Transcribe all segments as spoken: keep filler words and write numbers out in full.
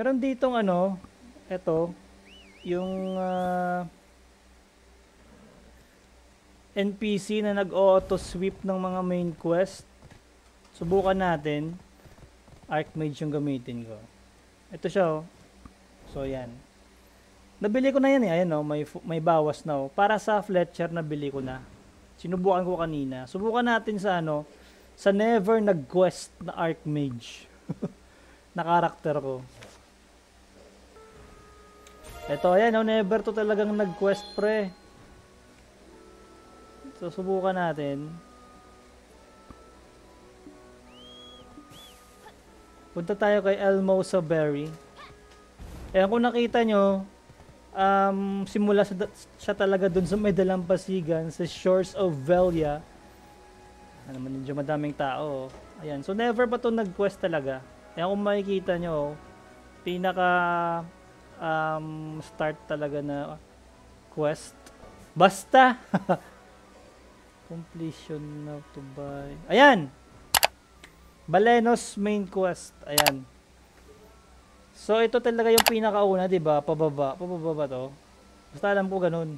Meron ditong ano, eto, yung uh, N P C na nag-auto-sweep ng mga main quest. Subukan natin. Archmage yung gamitin ko. Ito siya oh. So yan. Nabili ko na yan eh. Ayan oh, may, may bawas na oh. Para sa Fletcher nabili ko na. Sinubukan ko kanina. Subukan natin sa ano, sa never nag-quest na Archmage. Na karakter ko. Ito ayan oh, never to talagang nag-quest pre. So subukan natin. Punta tayo kay Elmosa Berry. Ayan kung nakita nyo, um, simula sa, siya talaga dun sa may dalampasigan, sa shores of Velia. Ano naman medyo madaming tao. Ayan, so never pa to nag-quest talaga. Ayan kung makikita nyo, pinaka um, start talaga na quest. Basta! Completion now to buy. Ayan! Balenos main quest. Ayan. So ito talaga yung pinakauna, 'di ba? Pababa, pababa ba 'to? Basta alam ko ganun.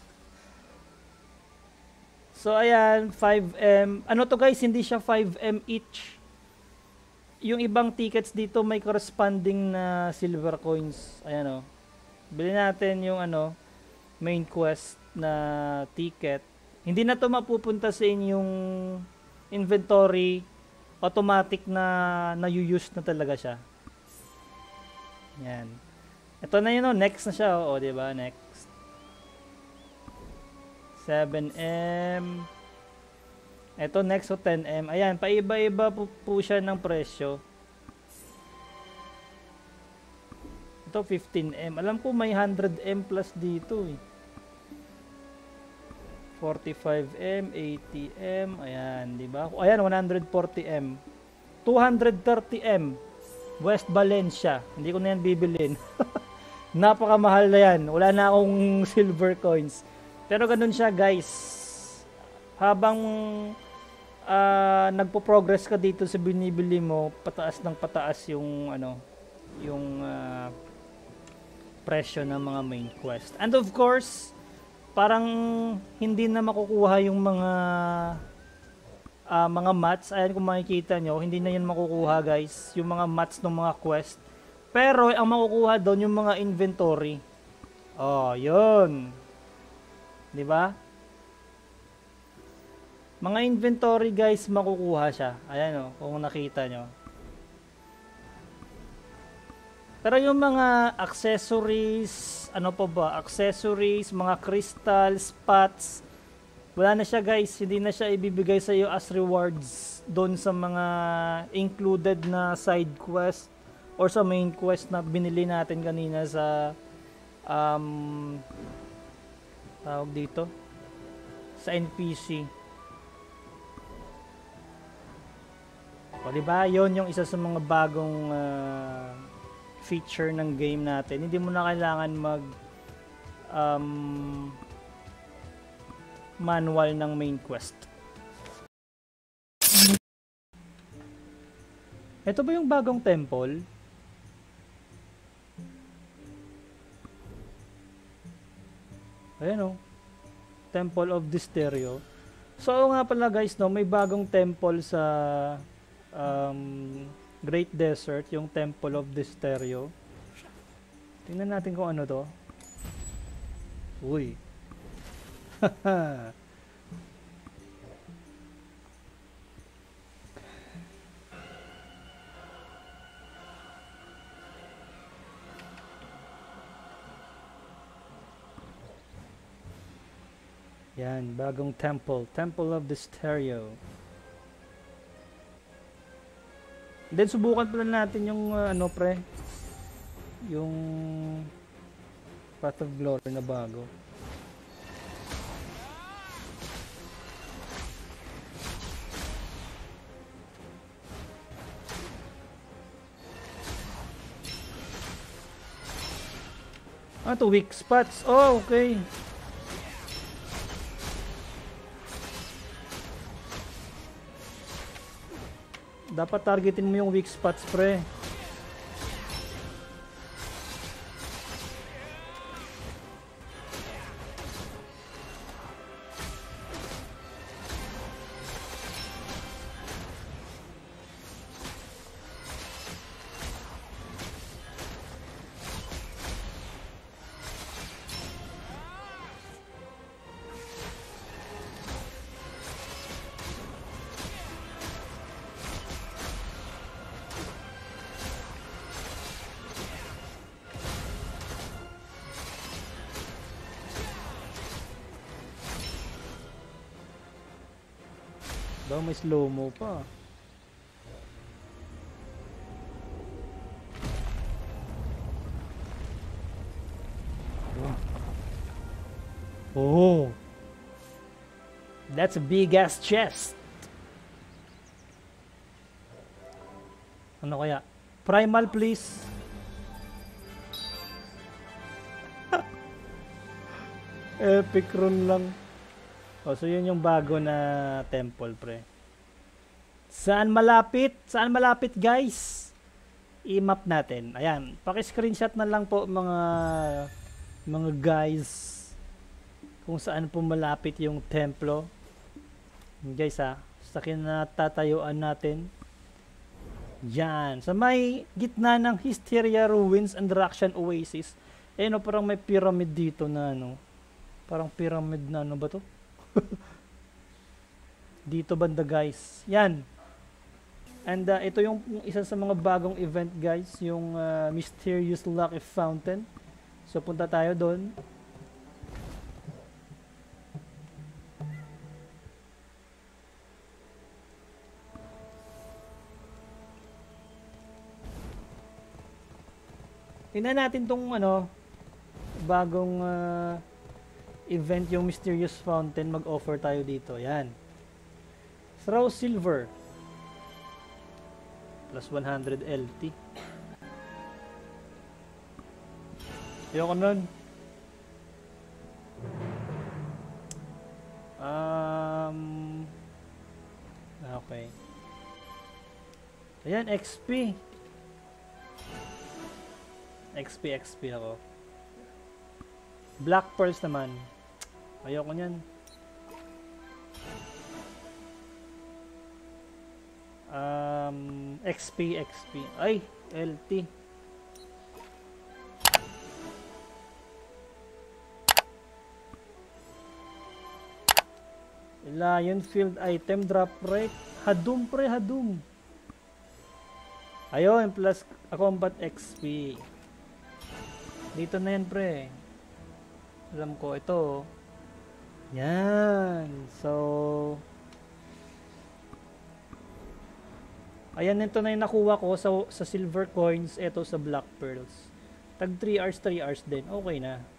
So ayan, five M. Ano to guys, hindi siya five M each. Yung ibang tickets dito may corresponding na silver coins. Ayan oh. Bili natin yung ano, main quest na ticket. Hindi na to mapupunta sa inyong inventory. Automatic na na-use na talaga siya. Yan. Ito na yun, oh. Next na siya, oh, di ba? Next. seven M. Ito next, oh, ten M. Ayan, paiba-iba po, po siya ng presyo. Ito fifteen M. Alam ko may one hundred M plus dito, eh. forty-five M, eighty M, ayan, di ba? Ayan, one hundred forty M. two hundred thirty M. West Valencia. Hindi ko na yan bibilin. Napakamahal na yan. Wala na akong silver coins. Pero ganun siya, guys. Habang uh, nagpo-progress ka dito sa binibili mo, pataas ng pataas yung ano, yung uh, presyo ng mga main quest. And of course, parang hindi na makukuha yung mga uh, mga mats. Ayan kung makikita nyo, hindi na yan makukuha guys, yung mga mats ng mga quest. Pero ang makukuha doon yung mga inventory. Oh, yun. Di ba? Mga inventory guys, makukuha siya. Ayan oh, kung nakita nyo. Pero yung mga accessories, ano pa ba? Accessories, mga crystals, pots, wala na siya guys. Hindi na siya ibibigay sa iyo as rewards doon sa mga included na side quest or sa main quest na binili natin kanina sa um, tawag dito sa N P C. O diba? Yun yung isa sa mga bagong uh, feature ng game natin. Hindi mo na kailangan mag um, manual ng main quest. Ito ba yung bagong temple? Ayan o. Temple of the Stereo. So nga pala guys, no, may bagong temple sa um, Great Desert, yung Temple of the Stereo. Tingnan natin kung ano to. Uy. Yan, bagong temple. Temple of the Stereo. Then subukan pala natin yung uh, ano pre, yung Path of Glory na bago. Ah, to weak spots. Oh, okay. Dapat targetin mo yung weak spots, pre. Daw may slow-mo pa. Oh. That's a big ass chest. Ano kaya? Primal please. Epic run lang. Oh, so yun yung bago na temple, pre. Saan malapit? Saan malapit, guys? I-map natin. Ayan, paki-screenshot na lang po mga mga guys kung saan po malapit yung templo. Guys ha, sa kinatatayuan natin. Yan, sa may gitna ng Hysteria Ruins and Rakshan Oasis. Eh no, parang may pyramid dito na ano. Parang pyramid na ano ba to? Dito banda guys. Yan. And uh, ito yung isa sa mga bagong event guys, yung uh, Mysterious Lucky Fountain. So punta tayo doon. Tingnan natin tong ano, bagong uh, event, yung Mysterious Fountain. Mag-offer tayo dito. Yan. Throw silver. Plus one hundred L T. Ayoko nun. Um, okay. Ayan, X P. X P, X P ako. Black Pearls naman. Ayoko nyan. Um, X P, X P. Ay, L T. Lion Field item drop rate. Hadum pre, hadum. Ayun, plus combat X P. Dito na yan pre. Alam ko ito. Yan. So ayan, ito na yung nakuha ko sa, sa silver coins. Ito sa black pearls. Tag three hours, three hours din. Okay na.